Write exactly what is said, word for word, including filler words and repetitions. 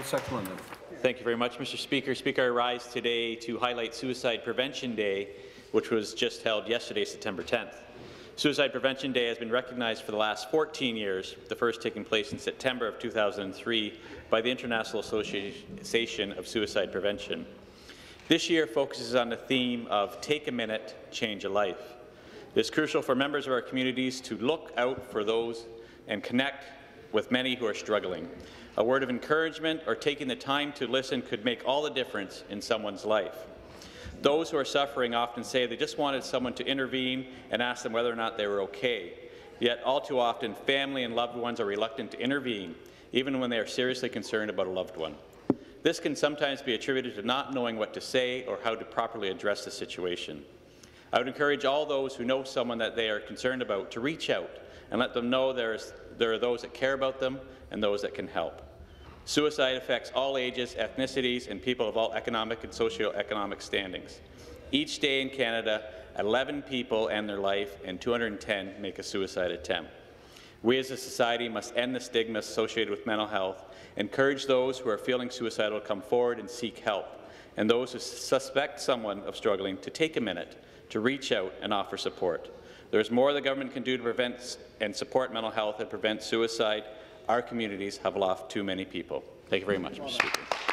Second London. Thank you very much, Mister Speaker. Speaker, I rise today to highlight Suicide Prevention Day, which was just held yesterday, September tenth. Suicide Prevention Day has been recognized for the last fourteen years, the first taking place in September of two thousand three by the International Association of Suicide Prevention. This year focuses on the theme of Take a Minute, Change a Life. It is crucial for members of our communities to look out for those and connect with many who are struggling. A word of encouragement or taking the time to listen could make all the difference in someone's life. Those who are suffering often say they just wanted someone to intervene and ask them whether or not they were okay. Yet all too often, family and loved ones are reluctant to intervene, even when they are seriously concerned about a loved one. This can sometimes be attributed to not knowing what to say or how to properly address the situation. I would encourage all those who know someone that they are concerned about to reach out and let them know there, is, there are those that care about them and those that can help. Suicide affects all ages, ethnicities, and people of all economic and socio-economic standings. Each day in Canada, eleven people end their life and two hundred ten make a suicide attempt. We as a society must end the stigma associated with mental health, encourage those who are feeling suicidal to come forward and seek help, and those who suspect someone of struggling to take a minute to reach out and offer support. There is more the government can do to prevent and support mental health and prevent suicide. Our communities have lost too many people. Thank you very much, Mister Speaker.